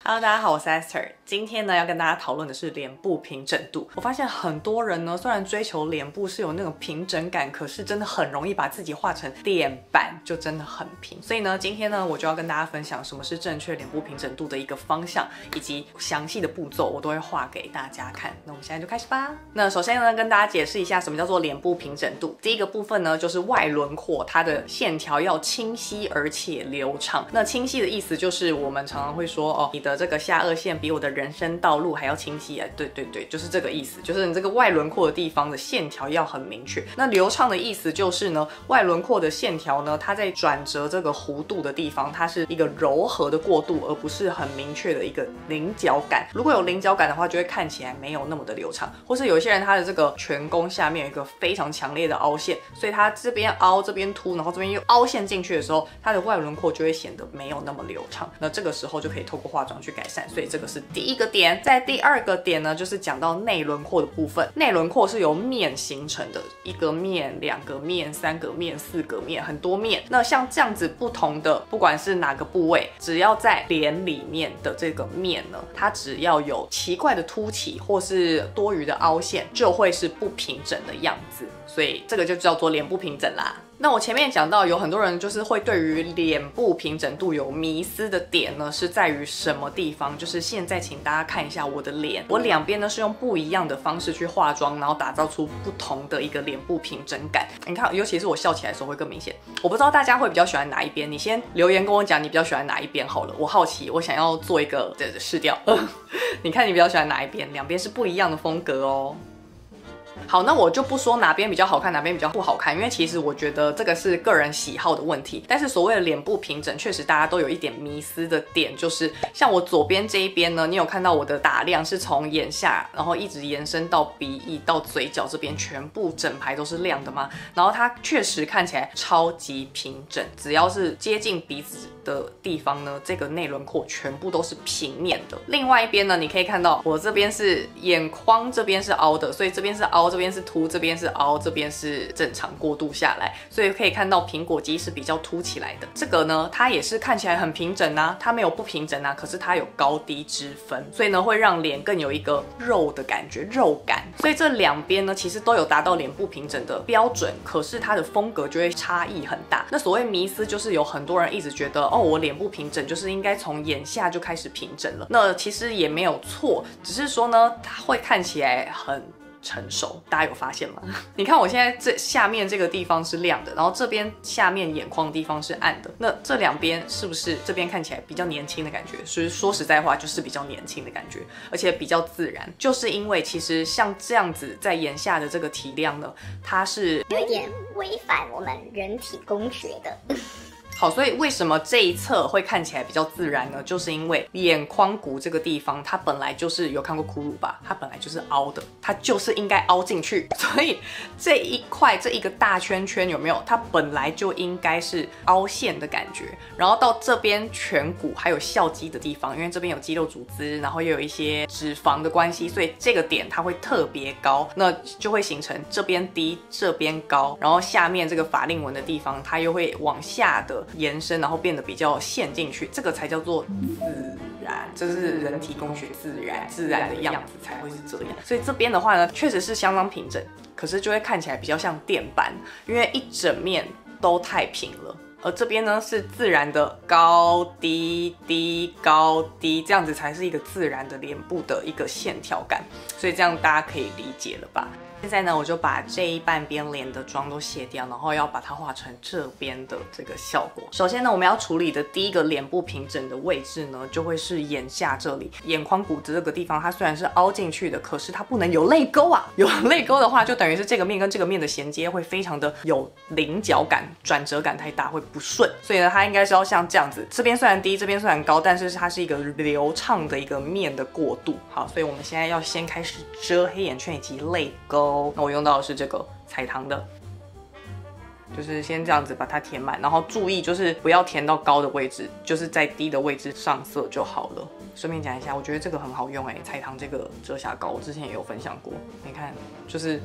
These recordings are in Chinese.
Hello， 大家好，我是 Esther。今天呢，要跟大家讨论的是脸部平整度。我发现很多人呢，虽然追求脸部是有那种平整感，可是真的很容易把自己画成电板，就真的很平。所以呢，今天呢，我就要跟大家分享什么是正确脸部平整度的一个方向，以及详细的步骤，我都会画给大家看。那我们现在就开始吧。那首先呢，跟大家解释一下什么叫做脸部平整度。第一个部分呢，就是外轮廓，它的线条要清晰而且流畅。那清晰的意思就是我们常常会说哦，你的这个下颚线比我的人生道路还要清晰啊！对，就是这个意思，就是你这个外轮廓的地方的线条要很明确。那流畅的意思就是呢，外轮廓的线条呢，它在转折这个弧度的地方，它是一个柔和的过渡，而不是很明确的一个棱角感。如果有棱角感的话，就会看起来没有那么的流畅。或是有些人他的这个颧弓下面有一个非常强烈的凹陷，所以他这边凹这边凸，然后这边又凹陷进去的时候，它的外轮廓就会显得没有那么流畅。那这个时候就可以透过化妆去改善。所以这个是第一个点。在第二个点呢，就是讲到内轮廓的部分。内轮廓是由面形成的，一个面、两个面、三个面、四个面，很多面。那像这样子不同的，不管是哪个部位，只要在脸里面的这个面呢，它只要有奇怪的凸起或是多余的凹陷，就会是不平整的样子。所以这个就叫做脸部平整啦。那我前面讲到，有很多人就是会对于脸部平整度有迷思的点呢，是在于什么地方？就是现在请大家看一下我的脸，我两边呢是用不一样的方式去化妆，然后打造出不同的一个脸部平整感。你看，尤其是我笑起来的时候会更明显。我不知道大家会比较喜欢哪一边，你先留言跟我讲你比较喜欢哪一边好了。我好奇，我想要做一个试调。你看你比较喜欢哪一边？两边是不一样的风格哦。好，那我就不说哪边比较好看，哪边比较不好看，因为其实我觉得这个是个人喜好的问题。但是所谓的脸部平整，确实大家都有一点迷思的点，就是像我左边这一边呢，你有看到我的打亮是从眼下，然后一直延伸到鼻翼到嘴角这边，全部整排都是亮的吗？然后它确实看起来超级平整，只要是接近鼻子的地方呢，这个内轮廓全部都是平面的。另外一边呢，你可以看到我这边是眼眶这边是凹的，所以这边是凹，这边是凸，这边是凹，这边是正常过渡下来，所以可以看到苹果肌是比较凸起来的。这个呢，它也是看起来很平整啊，它没有不平整啊，可是它有高低之分，所以呢会让脸更有一个肉的感觉，肉感。所以这两边呢其实都有达到脸部平整的标准，可是它的风格就会差异很大。那所谓迷思就是有很多人一直觉得哦，我脸部平整就是应该从眼下就开始平整了。那其实也没有错，只是说呢，它会看起来很成熟，大家有发现吗？你看我现在这下面这个地方是亮的，然后这边下面眼眶的地方是暗的，那这两边是不是这边看起来比较年轻的感觉？所以说实在话就是比较年轻的感觉，而且比较自然，就是因为其实像这样子在眼下的这个体量呢，它是有一点违反我们人体工学的。 好，所以为什么这一侧会看起来比较自然呢？就是因为眼眶骨这个地方，它本来就是有看过骷髅吧，它本来就是凹的，它就是应该凹进去，所以这一块这一个大圈圈有没有？它本来就应该是凹陷的感觉，然后到这边颧骨还有笑肌的地方，因为这边有肌肉组织，然后又有一些脂肪的关系，所以这个点它会特别高，那就会形成这边低，这边高，然后下面这个法令纹的地方，它又会往下的延伸，然后变得比较陷进去，这个才叫做自然，这是人体工学自然的样子才会是这样。所以这边的话呢，确实是相当平整，可是就会看起来比较像电板，因为一整面都太平了。而这边呢是自然的高低低高低，这样子才是一个自然的脸部的一个线条感，所以这样大家可以理解了吧？现在呢，我就把这一半边脸的妆都卸掉，然后要把它画成这边的这个效果。首先呢，我们要处理的第一个脸部平整的位置呢，就会是眼下这里，眼眶骨这个地方，它虽然是凹进去的，可是它不能有泪沟啊。有泪沟的话，就等于是这个面跟这个面的衔接会非常的有棱角感，转折感太大会不顺。所以呢，它应该是要像这样子，这边虽然低，这边虽然高，但是它是一个流畅的一个面的过渡。好，所以我们现在要先开始遮黑眼圈以及泪沟。那我用到的是这个彩棠的，就是先这样子把它填满，然后注意就是不要填到高的位置，就是在低的位置上色就好了。顺便讲一下，我觉得这个很好用彩棠这个遮瑕膏，我之前也有分享过。你看，就是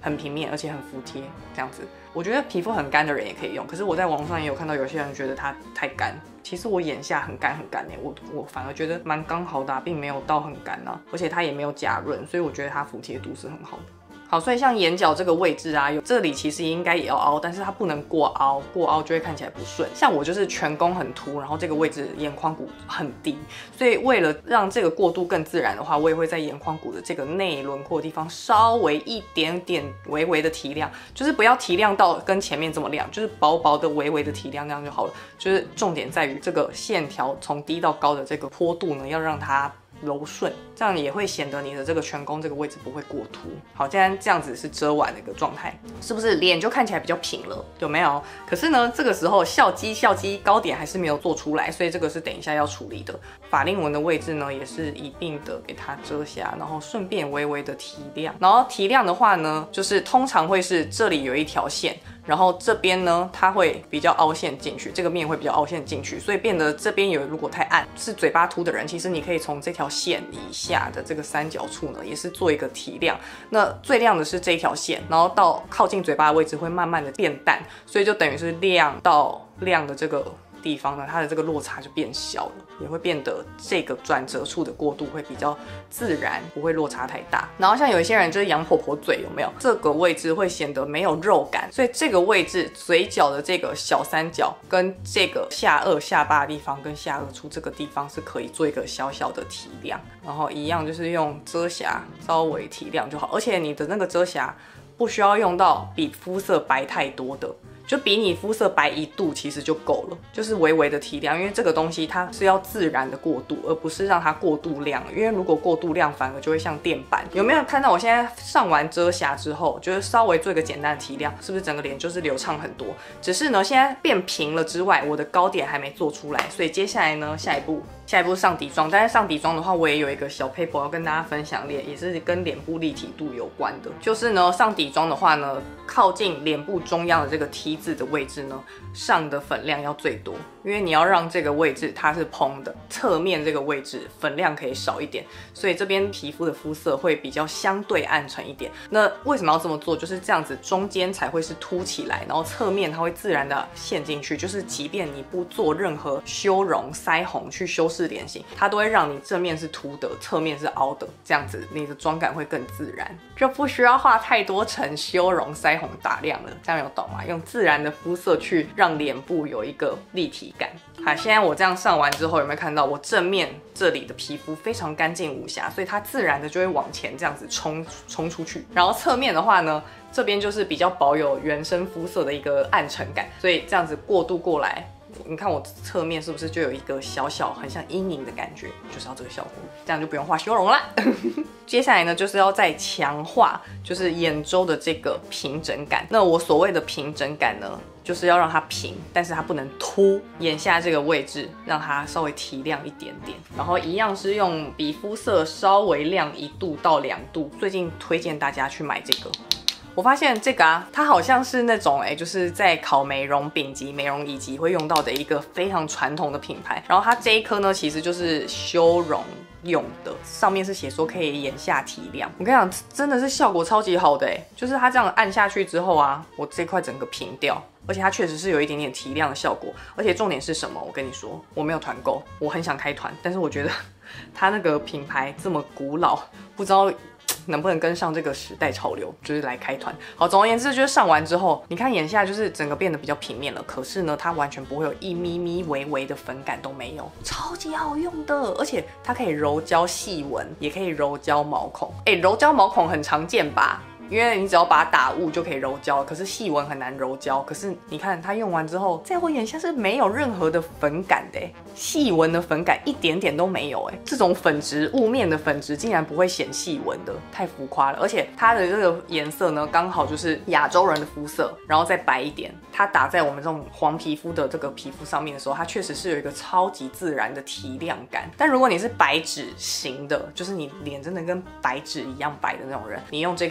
很平面，而且很服帖这样子。我觉得皮肤很干的人也可以用，可是我在网上也有看到有些人觉得它太干。其实我眼下很干我反而觉得蛮刚好的并没有到很干而且它也没有假润，所以我觉得它服帖度是很好的。好，所以像眼角这个位置这里其实应该也要凹，但是它不能过凹，过凹就会看起来不顺。像我就是颧弓很凸，然后这个位置眼眶骨很低，所以为了让这个过渡更自然的话，我也会在眼眶骨的这个内轮廓的地方稍微一点点微微的提亮，就是不要提亮到跟前面这么亮，就是薄薄的微微的提亮，这样就好了。就是重点在于这个线条从低到高的这个坡度呢，要让它柔顺，这样也会显得你的这个颧弓这个位置不会过凸。好，既然这样子是遮完的一个状态，是不是脸就看起来比较平了？有没有？可是呢，这个时候笑肌高点还是没有做出来，所以这个是等一下要处理的。法令纹的位置呢，也是一并的给它遮瑕，然后顺便微微的提亮。然后提亮的话呢，就是通常会是这里有一条线。然后这边呢，它会比较凹陷进去，这个面会比较凹陷进去，所以变得这边如果太暗，是嘴巴凸的人，其实你可以从这条线以下的这个三角处呢，也是做一个提亮。那最亮的是这一条线，然后到靠近嘴巴的位置会慢慢的变淡，所以就等于是亮到亮的这个地方呢，它的这个落差就变小了，也会变得这个转折处的过渡会比较自然，不会落差太大。然后像有一些人就是羊婆婆嘴，有没有？这个位置会显得没有肉感，所以这个位置嘴角的这个小三角跟这个下颚下巴的地方跟下颚处这个地方是可以做一个小小的提亮，然后一样就是用遮瑕稍微提亮就好，而且你的那个遮瑕不需要用到比肤色白太多的。就比你肤色白1度其实就够了，就是微微的提亮，因为这个东西它是要自然的过渡，而不是让它过度亮，因为如果过度亮反而就会像电板。有没有看到我现在上完遮瑕之后，就是稍微做一个简单的提亮，是不是整个脸就是流畅很多？只是呢现在变平了之外，我的高点还没做出来，所以接下来呢下一步是上底妆。但是上底妆的话，我也有一个小 paper 要跟大家分享，也是跟脸部立体度有关的。就是呢上底妆的话呢，靠近脸部中央的这个 T 字的位置呢，上的粉量要最多，因为你要让这个位置它是蓬的，侧面这个位置粉量可以少一点，所以这边皮肤的肤色会比较相对暗沉一点。那为什么要这么做？就是这样子中间才会是凸起来，然后侧面它会自然的陷进去，就是即便你不做任何修容腮红去修饰脸型，它都会让你正面是凸的，侧面是凹的，这样子你的妆感会更自然，就不需要画太多层修容腮红打亮了。这样有懂吗？用自然的肤色去让脸部有一个立体感。好，现在我这样上完之后，有没有看到我正面这里的皮肤非常干净无瑕，所以它自然的就会往前这样子冲出去。然后侧面的话呢，这边就是比较保有原生肤色的一个暗沉感，所以这样子过渡过来，你看我侧面是不是就有一个小小很像阴影的感觉，就是要这个效果，这样就不用画修容啦。接下来呢，就是要再强化就是眼周的这个平整感。那我所谓的平整感呢，就是要让它平，但是它不能凸，眼下这个位置让它稍微提亮一点点，然后一样是用比肤色稍微亮1度到2度。最近推荐大家去买这个。我发现这个它好像是那种就是在考美容丙级、美容乙级会用到的一个非常传统的品牌。然后它这一颗呢，其实就是修容用的，上面是写说可以眼下提亮。我跟你讲，真的是效果超级好的就是它这样按下去之后我这块整个平掉。而且它确实是有一点点提亮的效果，而且重点是什么？我跟你说，我没有团购，我很想开团，但是我觉得它那个品牌这么古老，不知道能不能跟上这个时代潮流，就是来开团。好，总而言之，就是上完之后，你看眼下就是整个变得比较平面了，可是呢，它完全不会有一咪咪微微的粉感都没有，超级好用的。而且它可以柔焦细纹，也可以柔焦毛孔。柔焦毛孔很常见吧？因为你只要把它打雾就可以柔焦，可是细纹很难柔焦。可是你看它用完之后，在我眼下是没有任何的粉感的细纹的粉感一点点都没有这种粉质雾面的粉质竟然不会显细纹的，太浮夸了。而且它的这个颜色呢，刚好就是亚洲人的肤色，然后再白一点。它打在我们这种黄皮肤的这个皮肤上面的时候，它确实是有一个超级自然的提亮感。但如果你是白纸型的，就是你脸真的跟白纸一样白的那种人，你用这颗你就会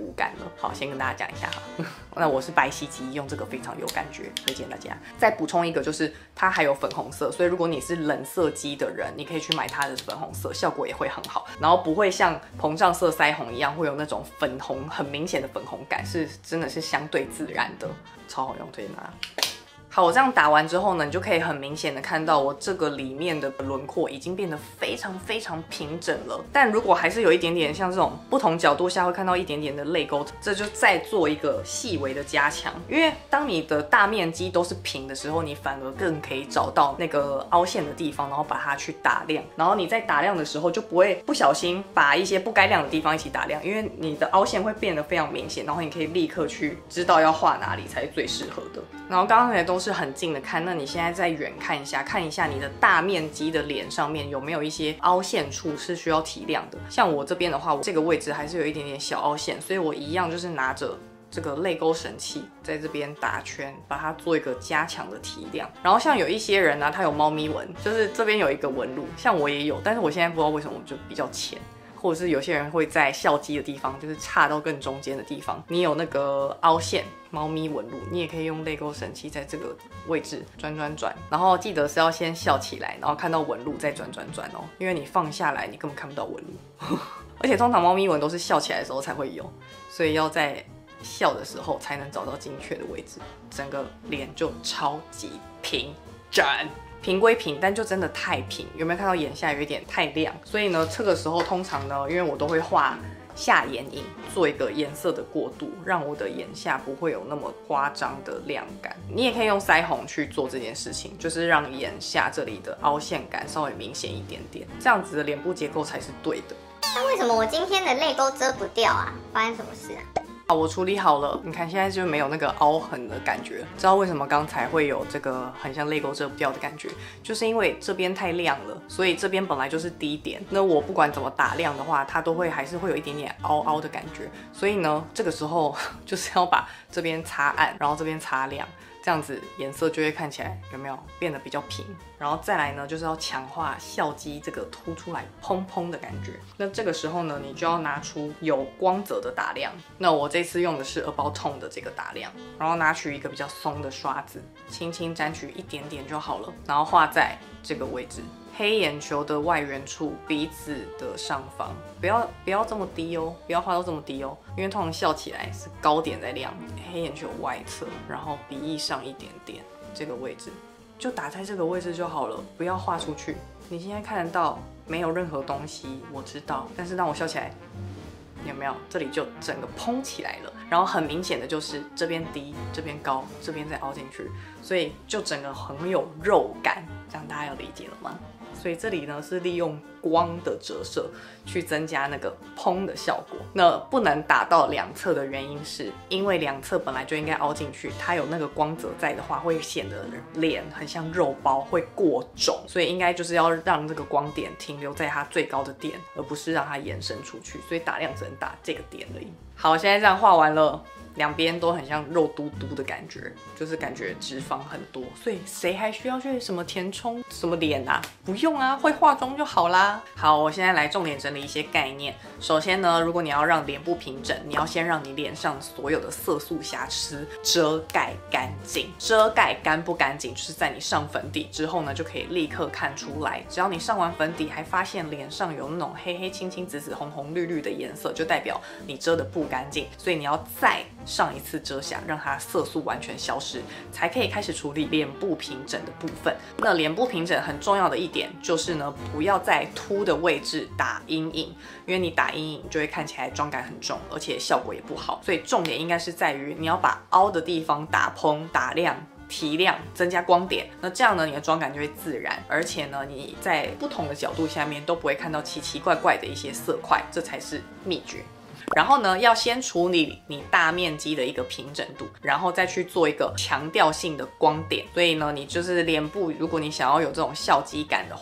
无感了。好，先跟大家讲一下哈。那我是白皙肌，用这个非常有感觉，推荐大家。再补充一个，就是它还有粉红色，所以如果你是冷色肌的人，你可以去买它的粉红色，效果也会很好，然后不会像膨胀色腮红一样会有那种粉红很明显的粉红感，是真的是相对自然的，超好用，推荐大家。好，我这样打完之后呢，你就可以很明显的看到我这个里面的轮廓已经变得非常非常平整了。但如果还是有一点点像这种不同角度下会看到一点点的泪沟，这就再做一个细微的加强。因为当你的大面积都是平的时候，你反而更可以找到那个凹陷的地方，然后把它去打亮。然后你在打亮的时候就不会不小心把一些不该亮的地方一起打亮，因为你的凹陷会变得非常明显，然后你可以立刻去知道要画哪里才是最适合的。然后刚才都是很近的看，那你现在再远看一下你的大面积的脸上面有没有一些凹陷处是需要提亮的。像我这边的话，我这个位置还是有一点点小凹陷，所以我一样就是拿着这个泪沟神器在这边打圈，把它做一个加强的提亮。然后像有一些人呢，他有猫咪纹，就是这边有一个纹路，像我也有，但是我现在不知道为什么就比较浅。或者是有些人会在笑肌的地方，就是差到更中间的地方，你有那个凹陷、猫咪纹路，你也可以用泪沟神器在这个位置转，然后记得是要先笑起来，然后看到纹路再转哦，因为你放下来你根本看不到纹路，而且通常猫咪纹都是笑起来的时候才会有，所以要在笑的时候才能找到精确的位置，整个脸就超级平整。平归平，但就真的太平，有没有看到眼下有一点太亮？所以呢，这个时候通常呢，因为我都会画下眼影，做一个颜色的过渡，让我的眼下不会有那么夸张的亮感。你也可以用腮红去做这件事情，就是让眼下这里的凹陷感稍微明显一点点，这样子的脸部结构才是对的。 那为什么我今天的泪沟遮不掉啊？发生什么事啊？ 好，我处理好了，你看现在就没有那个凹痕的感觉。知道为什么刚才会有这个很像泪沟遮不掉的感觉？就是因为这边太亮了，所以这边本来就是低点。那我不管怎么打亮的话，它都会还是会有一点点凹凹的感觉。所以呢，这个时候就是要把这边擦暗，然后这边擦亮。这样子颜色就会看起来有没有变得比较平，然后再来呢，就是要强化笑肌这个凸出来蓬蓬的感觉。那这个时候呢，你就要拿出有光泽的打亮。那我这次用的是About Tone的这个打亮，然后拿取一个比较松的刷子，轻轻沾取一点点就好了，然后画在这个位置。黑眼球的外缘处，鼻子的上方，不要这么低哦，不要画到这么低哦，因为通常笑起来是高点在亮，黑眼球外侧，然后鼻翼上一点点，这个位置就打在这个位置就好了，不要画出去。你现在看得到没有任何东西，我知道，但是当我笑起来，有没有？这里就整个蓬起来了，然后很明显的就是这边低，这边高，这边再凹进去，所以就整个很有肉感，这样大家有理解了吗？所以这里呢是利用光的折射去增加那个蓬的效果。那不能打到两侧的原因是因为两侧本来就应该凹进去，它有那个光泽在的话，会显得脸很像肉包，会过肿，所以应该就是要让这个光点停留在它最高的点，而不是让它延伸出去。所以打亮只能打这个点而已。好，现在这样画完了。两边都很像肉嘟嘟的感觉，就是感觉脂肪很多，所以谁还需要去什么填充什么脸啊？不用啊，会化妆就好啦。好，我现在来重点整理一些概念。首先呢，如果你要让脸部平整，你要先让你脸上所有的色素瑕疵遮盖干净。遮盖干不干净，就是在你上粉底之后呢，就可以立刻看出来。只要你上完粉底还发现脸上有那种黑黑青青紫紫红红绿绿的颜色，就代表你遮的不干净，所以你要再上一次遮瑕，让它色素完全消失，才可以开始处理脸部平整的部分。那脸部平整很重要的一点就是呢，不要在凸的位置打阴影，因为你打阴影就会看起来妆感很重，而且效果也不好。所以重点应该是在于你要把凹的地方打蓬、打亮。提亮，增加光点，那这样呢，你的妆感就会自然，而且呢，你在不同的角度下面都不会看到奇奇怪怪的一些色块，这才是秘诀。然后呢，要先处理你大面积的一个平整度，然后再去做一个强调性的光点。所以呢，你就是脸部，如果你想要有这种笑肌感的话，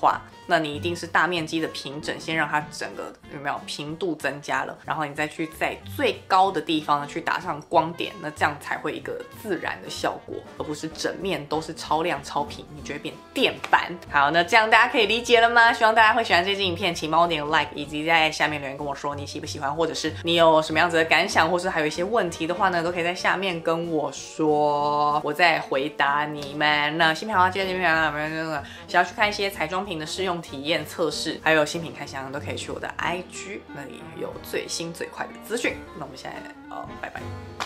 那你一定是大面积的平整，先让它整个有没有平度增加了，然后你再去在最高的地方呢去打上光点，那这样才会一个自然的效果，而不是整面都是超亮超平，你就会变电板。好，那这样大家可以理解了吗？希望大家会喜欢这支影片，请帮我点个 like， 以及在下面留言跟我说你喜不喜欢，或者是你有什么样子的感想，或是还有一些问题的话呢，都可以在下面跟我说，我再回答你们。那新品好，记得新品好，想要去看一些彩妆品的试用体验测试，还有新品开箱，都可以去我的 IG， 那里有最新最快的资讯。那我们现在拜拜。